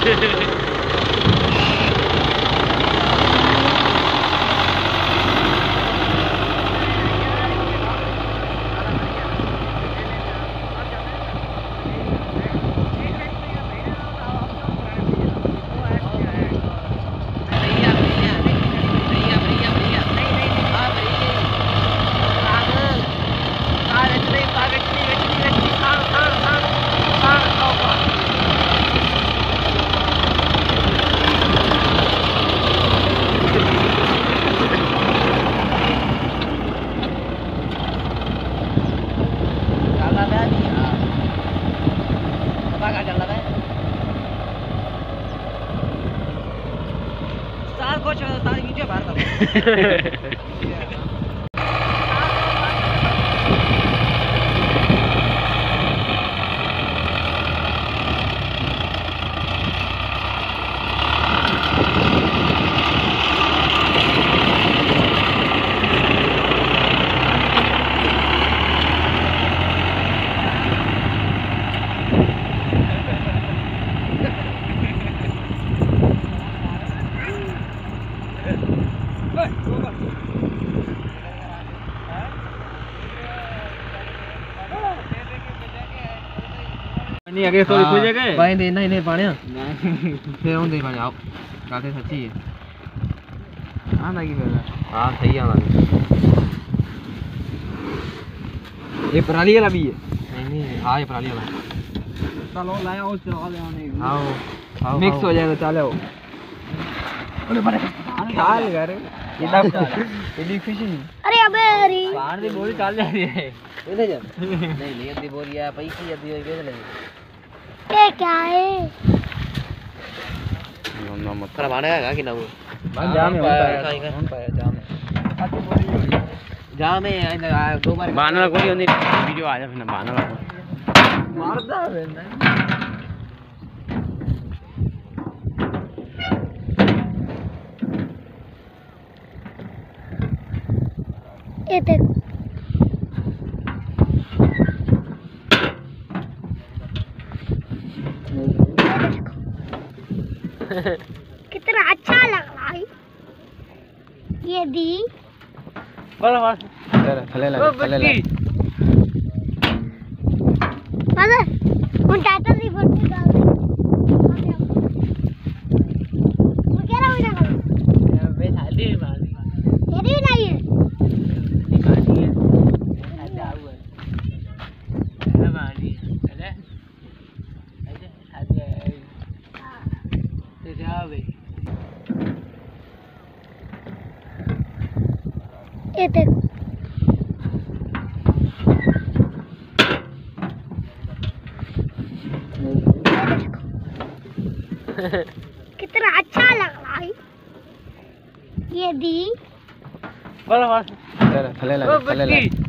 नहीं आगे तो लिखो जगह भाई देना इन्हें पानी फिर हम दे पानी आओ गाते सच्ची है हां लगी बेला हां सही है हमारी ये पराली वाला भी है नहीं हां ये पराली वाला चलो लाया और चला ले आने आओ मिक्स हो जाएगा चलो अरे बड़े खाल कर ये फिशिंग अरे अबे अरे बाहर से बोरी चाल जा रही है ले जा नहीं ले दी बोरी है पैसे दी होई बेच ले ये क्या है ना मत खराब आने का कि ना वो जाम है जाम है दो बार बानला कोई होनी वीडियो आ जा फिर बानला मारदा है ये देख कितना अच्छा लग रहा है ये दी बोलो बस खले लगा मदर उन टाटा दी फोटो डाल दे वो क्या रहा है ना बे शादी मारी ये भी नहीं है मारी है शादी आऊ है मारी चले ऐसे शादी है तो जाओ भाई ये देख कितना अच्छा लग रहा है ये दी बोलो बस खले लगा